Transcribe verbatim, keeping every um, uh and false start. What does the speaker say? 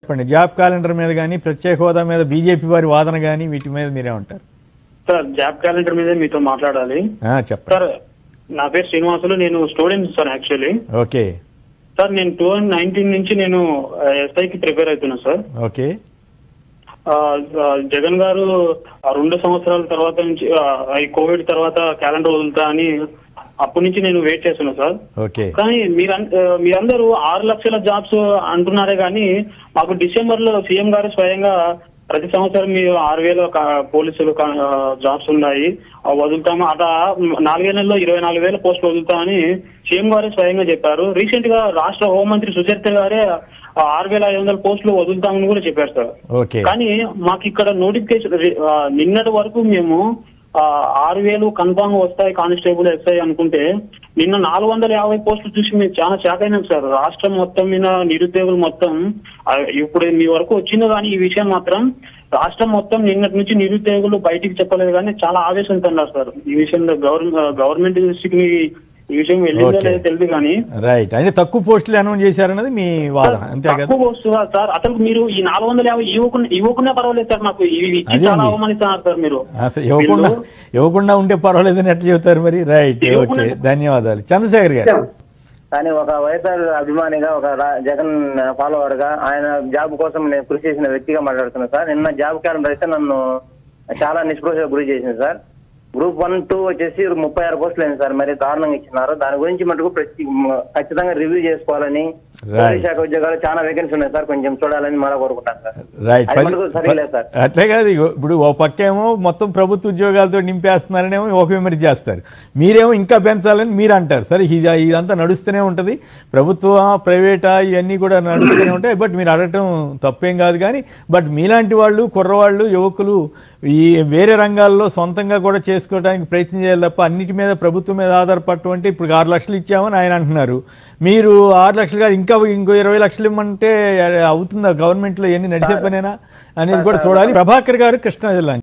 చెప్పండి. Job calendar మీద కానీ ప్రత్యేక హోదా మీద బీజేపీ వారి వాదన కానీ వీటి మీద మీరేమంటారు? సార్ జాబ్ క్యాలెండర్ మీద మీతో మాట్లాడాలి. చెప్పండి సార్. నా పేరు శ్రీనివాసులు, నేను student sir. Actually okay sir, నేను టూ థౌజండ్ నైన్టీన్ నుంచి నేను ఎస్ఐకి ప్రిపేర్ అవుతున్నా సార్. ఓకే. జగన్ గారు రెండు సంవత్సరాల తర్వాత నుంచి ఈ కోవిడ్ తర్వాత క్యాలెండర్ వదులుతా అని అప్పటి నుంచి నేను వెయిట్ చేస్తున్నా సార్. ఓకే. కానీ మీరు మీరందరూ ఆరు లక్షల జాబ్స్ అంటున్నారే కానీ మాకు డిసెంబర్ లో సీఎం గారు స్వయంగా ప్రతి సంవత్సరం మీరు ఆరు వేల పోలీసులు జాబ్స్ ఉన్నాయి వదులుతాము, అట నాలుగే నెలలో ఇరవై నాలుగు వేల పోస్టులు వదులుతామని సీఎం గారే స్వయంగా చెప్పారు. రీసెంట్ గా రాష్ట్ర హోంమంత్రి సుచరిత గారే ఆరు వేల ఐదు వందల పోస్టులు వదులుతామని కూడా చెప్పారు సార్. కానీ మాకు ఇక్కడ నోటిఫికేషన్ నిన్నటి వరకు మేము ఆరు వేలు కన్ఫామ్ వస్తాయి కానిస్టేబుల్ ఎస్ఐ అనుకుంటే నిన్న నాలుగు వందల యాభై పోస్టులు చూసి మేము చాలా షాక్ అయినాం సార్. రాష్ట్రం మొత్తం మీద నిరుద్యోగులు మొత్తం ఇప్పుడు మీ వరకు వచ్చిందో కానీ ఈ విషయం మాత్రం రాష్ట్రం మొత్తం నిన్నటి నుంచి నిరుద్యోగులు బయటికి చెప్పలేదు కానీ చాలా ఆవేశంతో ఉన్నారు సార్. ఈ విషయంలో గవర్నమెంట్ గవర్నమెంట్ దృష్టికి ఈ విషయం వెళ్ళిందో లేదో తెలియదు కానీ రైట్ అంటే తక్కువ పోస్టులు అనౌన్స్ చేశారన్నది మీ వాదన అంతే కదా? తక్కువ పోస్టులు సార్. అసలు మీరు ఈ నాలుగు వందల యాభై ఇవ్వకుండా ఇవ్వకుండా పర్వాలేదు సార్, మాకు ఇవి చాలా అవమానిస్తున్నారు సార్. మీరు ఇవ్వకుండా ఇవ్వకుండా ఉంటే పర్వాలేదని ఎట్లా చెబుతారు మరి? రైట్ ఓకే ధన్యవాదాలు. చంద్రశేఖర్ గారు. కానీ ఒక వైఎస్ఆర్ అభిమానిగా ఒక జగన్ ఫాలోవర్ గా ఆయన జాబ్ కోసం నేను కృషి చేసిన వ్యక్తిగా మాట్లాడుతున్నా సార్. నిన్న జాబ్ క్యాలెండర్ అయితే నన్ను చాలా నిష్ప్రోషకు గురి చేసింది సార్. గ్రూప్ వన్ టూ వచ్చేసి ముప్పై ఆరు పోస్టులు అయింది సార్, మరి దారుణంగా ఇచ్చినారు. దాని గురించి మటుకు ప్రతి ఖచ్చితంగా రివ్యూ చేసుకోవాలని, పోలీస్ శాఖ ఉద్యోగాలు చాలా వేకెన్సీ ఉన్నాయి సార్, కొంచెం చూడాలని మళ్ళీ కోరుకుంటాను సార్. Right సరిలేదు sir. అట్లే కాదు, ఇప్పుడు ఓ పక్కేమో మొత్తం ప్రభుత్వ ఉద్యోగాలతో నింపేస్తున్నారనేమో ఒక విమర్శ చేస్తారు, మీరేమో ఇంకా పెంచాలని మీరు అంటారు. సరే ఇది ఇదంతా నడుస్తూనే ఉంటుంది, ప్రభుత్వ ప్రైవేటా ఇవన్నీ కూడా నడుస్తూనే ఉంటాయి. బట్ మీరు అడగటం తప్పేం కాదు. కానీ బట్ మీలాంటి వాళ్ళు కుర్రవాళ్ళు యువకులు ఈ వేరే రంగాల్లో సొంతంగా కూడా చేసుకోవడానికి ప్రయత్నం చేయాలి తప్ప అన్నిటి మీద ప్రభుత్వం మీద ఆధారపడటం అంటే ఇప్పుడు ఆరు లక్షలు ఇచ్చామని ఆయన అంటున్నారు. మీరు ఆరు లక్షలు కాదు ఇంకా ఇంకో ఇరవై లక్షలు ఇవ్వమంటే అవుతుందా? గవర్నమెంట్లో ఎన్ని నడిచే పనేనా అనేది కూడా చూడాలి. ప్రభాకర్ గారు, కృష్ణా జిల్లా.